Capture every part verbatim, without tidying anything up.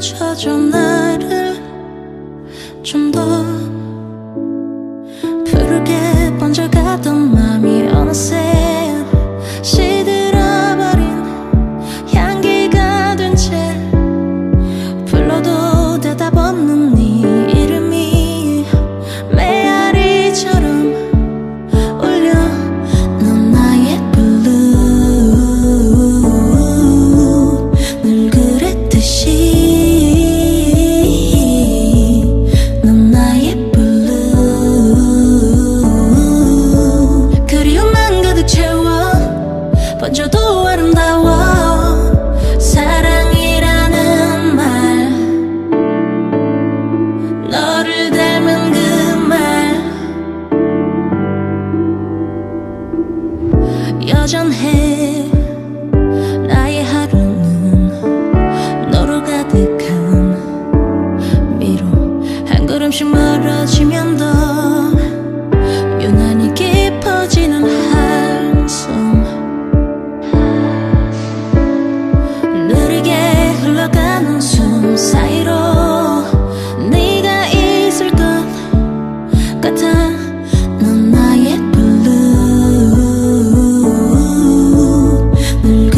감춰줘 나를 좀 더 푸르게 번져가던 맘이 어느새 시들어버린 향기가 된 채 불러도 대답 없는 네 이름이 메아리처럼 울려. 넌 나의 블루 늘 그랬듯이. 넌 나의 블루 그리움만 가득 채워 번져도 아름다워. 사랑이라는 말 너를 닮은 그 말 여전해. 나의 하루는 너로 가득한 미로 한 걸음씩 멀어지면 더 유난히 깊어지는 한숨. 느리게 흘러가는 숨 사이로 네가 있을 것 같아. 넌 나의 블루 늘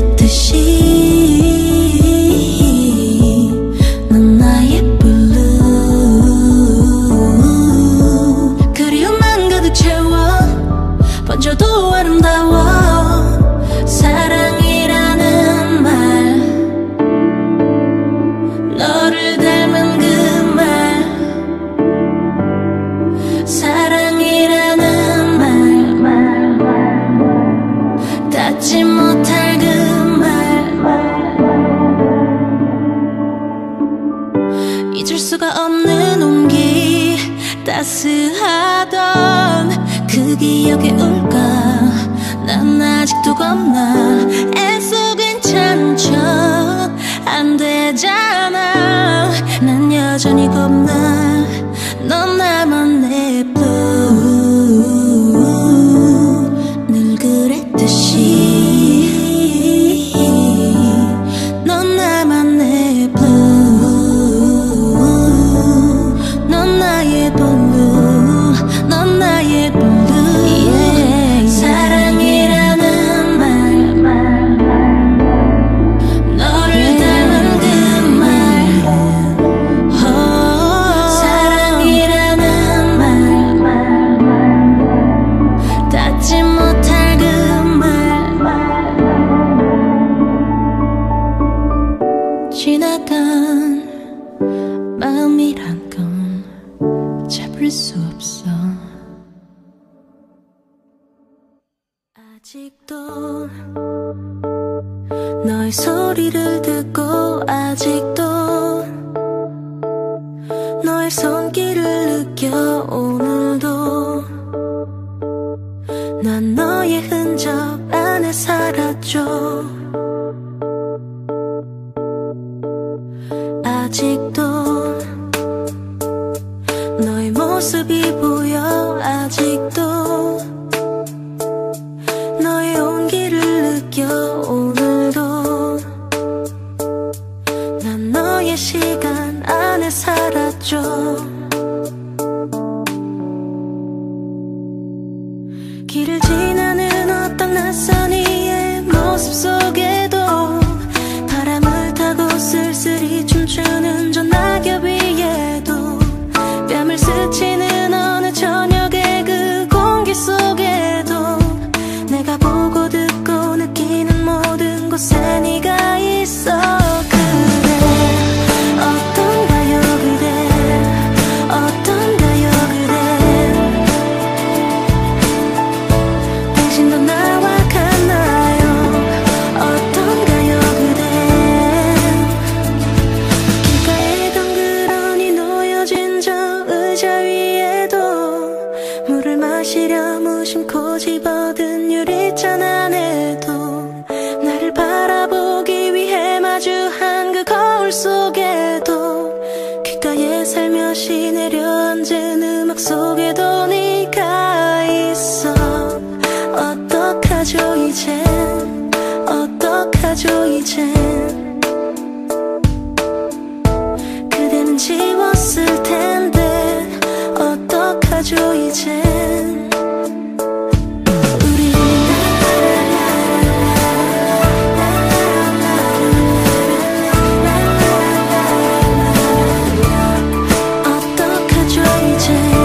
그랬듯이. 넌 나의 블루 그리움만 가득 채워 번져도 아름다워. 사랑이라는 말 너를 닮은 그 말 사랑이라는 말 닿지 못할 그 말 잊을 수가 없는 온기 따스하던 그 기억에 울까. 난 아직도 겁나 애써 괜찮은 척 안 되잖아. 난 여전히 겁나. 넌 나만의 blue 늘 그랬듯이. 넌 나만의 blue 넌 나의 blue 넌 나의 blue yeah. 사랑이라는 말 너를 닮은 그 말 oh. 사랑이라는 말 닿지 못할 그 말 지나간 마음이란 건 잡을 수 없어. 아직도 너의 소리를 듣고 아직도 너의 손길을 느껴. 오늘도 난 너의 흔적 안에 살았죠. 아직도 너의 모습이 보여. 아직도 너의 온기를 느껴. 오늘도 난 너의 시간 안에 살았죠. 길을 지나는 어떤 낯선 이의 모습 속에도 바람을 타고 쓸쓸히 춤추는 저 낙엽 위에도 뺨을 스치는 어느 저녁의 그 공기 속에도 내가 보고 듣고 느끼는 모든 곳에 네가 있어. 그래 어떤가요 그대 어떤가요 그대 당신도 나와 같나요. 어떤가요 그대 길가에 덩그러니 놓여진 저 의자 위에도 물을 마시려 무심코 집어든 유리잔 안에도 나를 바라보기 위해 마주한 그 거울 속에도 귓가에 살며시 내려앉은 음악 속에도 네가 있어. 어떡하죠 이젠 어떡하죠 이젠 어떡하죠 이젠 우리 어떡하죠 이젠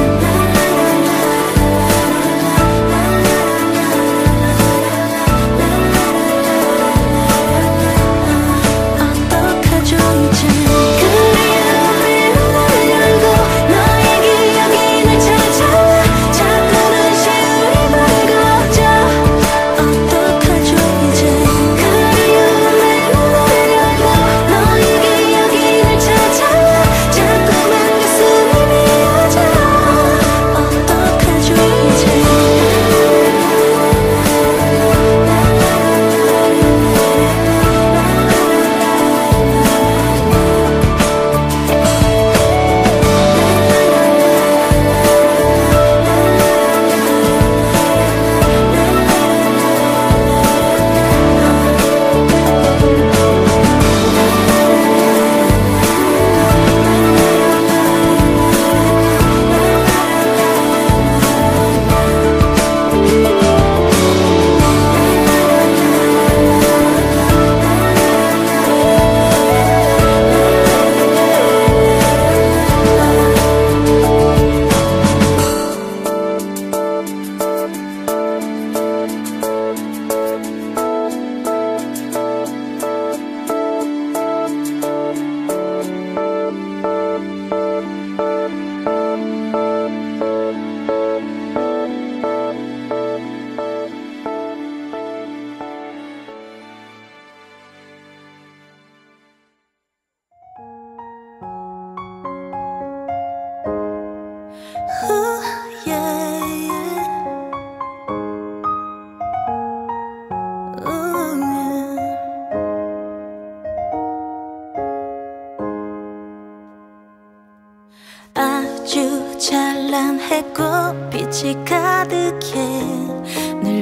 아주 찬란했고 빛이 가득해 늘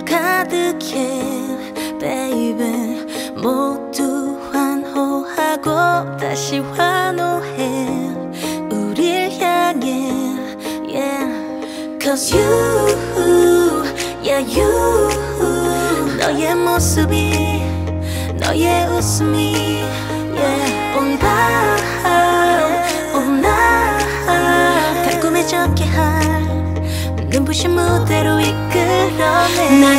가득해 baby 모두 환호하고 다시 환호해 우릴 향해 yeah cause you yeah you 너의 모습이 너의 웃음이 yeah 온 밤 온 날 달콤해졌게 할 눈부신 무대로 이끌어내 난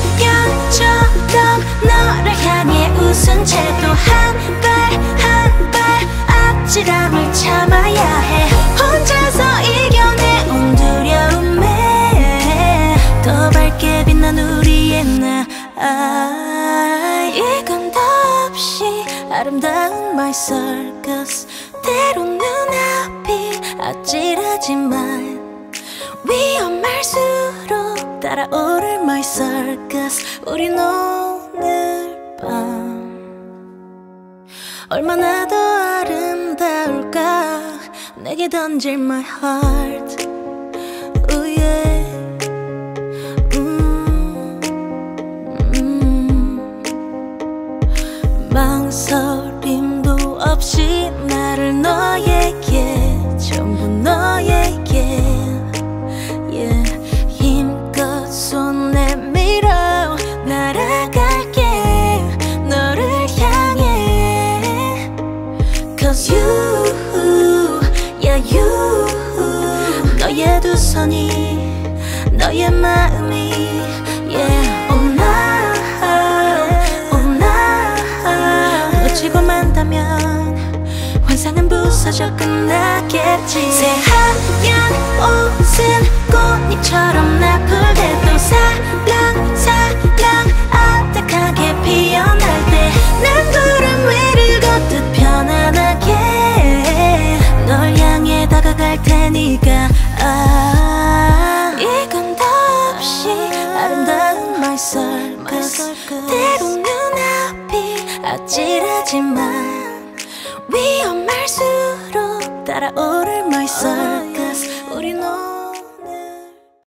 인형처럼 너를 향해 웃은 채도 한 발 한 발 아찔함을 참아야 해 혼자서 이겨내 온 두려움에 더 밝게 빛난 우리의 나 아, 이건 덧없이 아름다운 my circus 때론 눈앞이 아찔하지만 위험할수록 따라오를 my circus 우린 오늘 밤 얼마나 더 아름다울까 내게 던질 my heart oh yeah. 음, 음. 망설임도 없이 나를 너에게 전부 너에게 yeah. 힘껏 손 내밀어 날아갈게 너를 향해 cause you yeah you 너의 두 손이 너의 마음이 yeah oh 나 oh 나 놓치고 만다면 환상은 부서져 끝나겠지 새하얀 옷은 꽃잎처럼 나풀대도 살랑살랑 아득하게 피어날 때 난 구름 위를 걷듯 편안하게 널 향해 다가갈 테니까 아 이건 덧없이 아름다운 my circus 때론 눈앞이 아찔하지만 위험할수록 따라오를 my circus 우리 너